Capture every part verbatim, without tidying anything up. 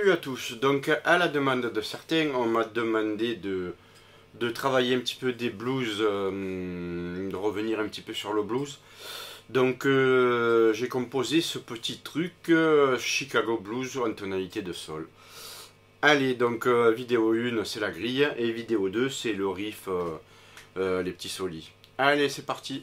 Salut à tous. Donc à la demande de certains, on m'a demandé de, de travailler un petit peu des blues, euh, de revenir un petit peu sur le blues. Donc euh, j'ai composé ce petit truc euh, Chicago Blues en tonalité de sol. Allez, donc euh, vidéo un c'est la grille et vidéo deux c'est le riff, euh, euh, les petits solis. Allez, c'est parti.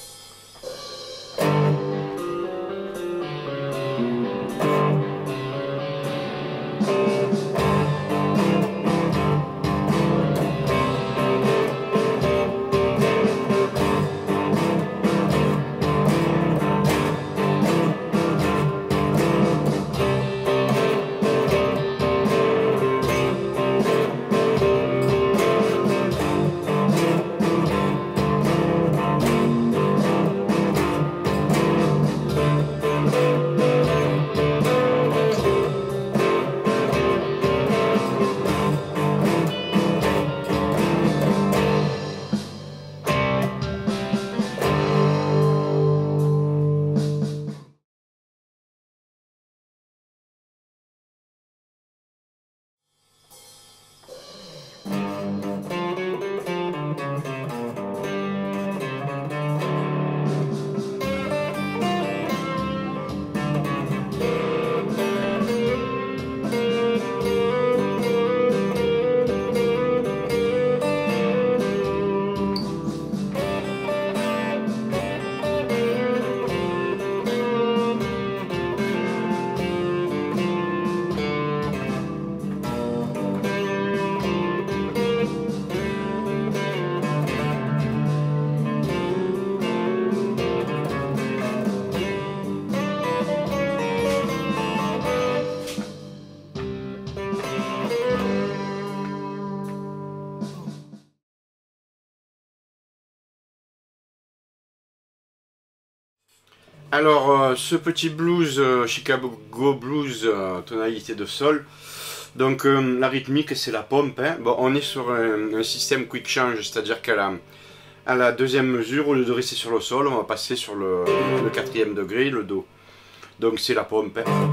Alors, euh, ce petit blues, euh, Chicago Blues, euh, tonalité de sol. Donc, euh, la rythmique, c'est la pompe. Hein. Bon, on est sur un, un système quick change, c'est-à-dire qu'à la, à la deuxième mesure, au lieu de rester sur le sol, on va passer sur le, le quatrième degré, le do. Donc, c'est la pompe. Hein.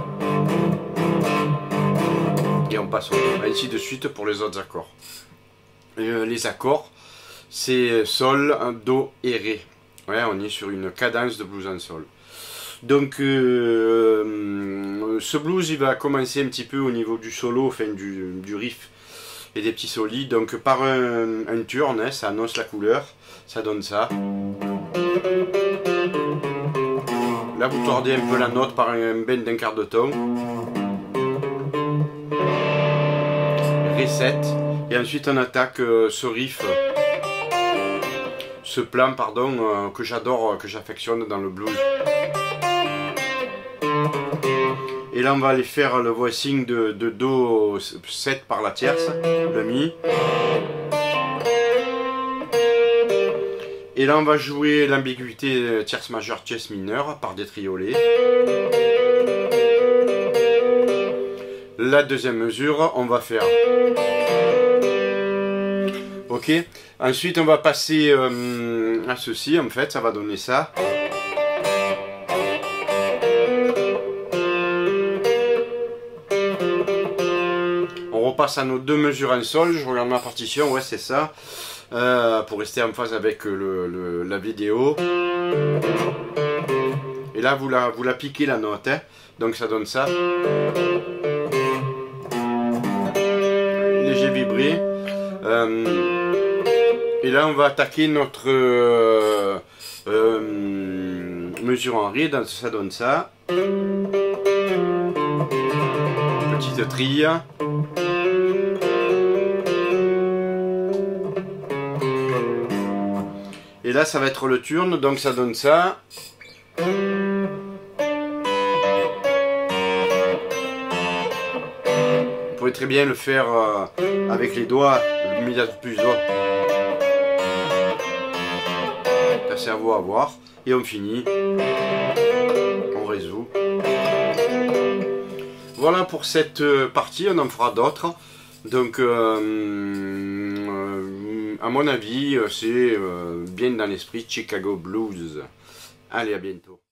Et on passe au do. Ainsi de suite pour les autres accords. Euh, les accords, c'est sol, do et ré. Ouais, on est sur une cadence de blues en sol. Donc euh, ce blues il va commencer un petit peu au niveau du solo, enfin du, du riff et des petits solis. Donc par un, un turn, hein, ça annonce la couleur, ça donne ça. Là vous tordez un peu la note par un bend d'un quart de ton. Reset. Et ensuite on attaque euh, ce riff, ce plan pardon, euh, que j'adore, que j'affectionne dans le blues. Et là on va aller faire le voicing de, de do sept par la tierce, le mi. Et là on va jouer l'ambiguïté tierce majeure tierce mineure par des triolets. La deuxième mesure on va faire. Ok. Ensuite on va passer euh, à ceci, en fait ça va donner ça. On repasse à nos deux mesures en sol, je regarde ma partition, ouais c'est ça, euh, pour rester en phase avec le, le, la vidéo. Et là vous la, vous la piquez la note, hein. Donc ça donne ça. Léger vibré. Euh, et là on va attaquer notre euh, euh, mesure en ré, donc ça donne ça. Petite trille. Et là ça va être le turn, donc ça donne ça. Vous pouvez très bien le faire euh, avec les doigts, le médias plus doigts. C'est à vous à voir. Et on finit. On résout. Voilà pour cette partie, on en fera d'autres. Donc euh, euh, à mon avis, c'est euh, bien dans l'esprit Chicago Blues. Allez, à bientôt.